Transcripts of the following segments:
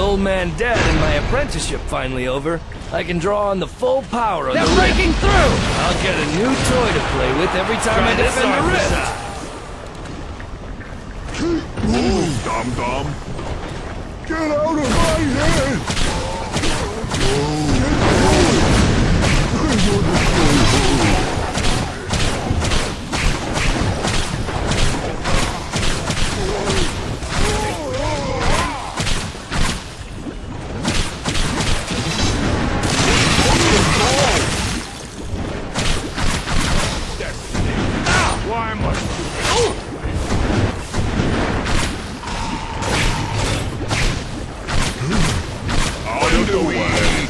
old man dead and my apprenticeship finally over, I can draw on the full power of the rift. They're breaking through! I'll get a new toy to play with every time I defend the rift. Keep moving, dum-dum. Get out of my head! Why must Out of the way!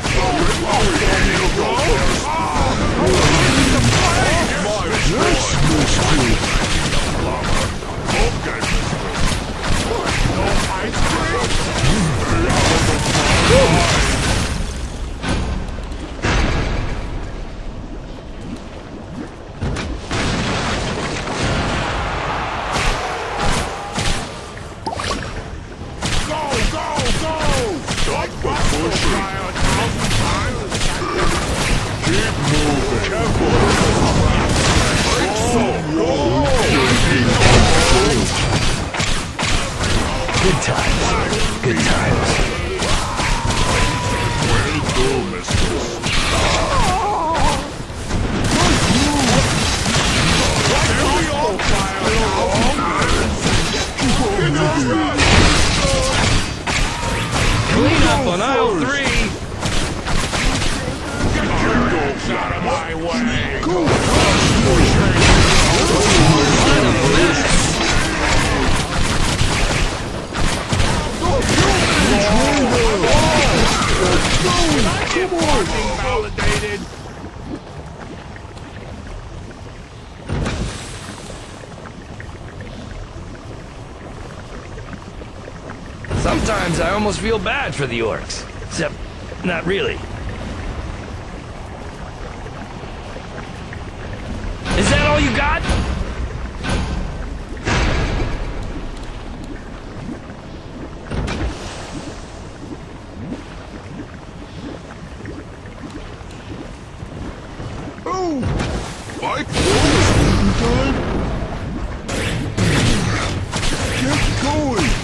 Good times. Good times. Way to go, mistress. Clean up on aisle 3! out of my way! Validated. Sometimes I almost feel bad for the orcs. Except, not really. Is that all you got? Oh! My clothes time! Get going!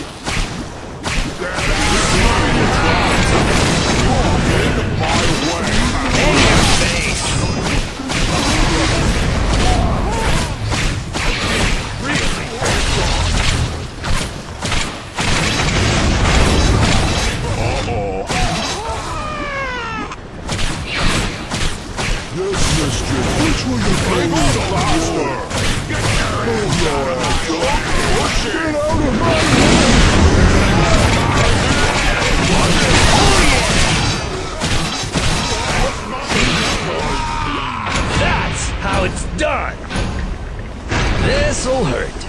Which will you bring me the blaster? Get out of my That's how it's done! This'll hurt.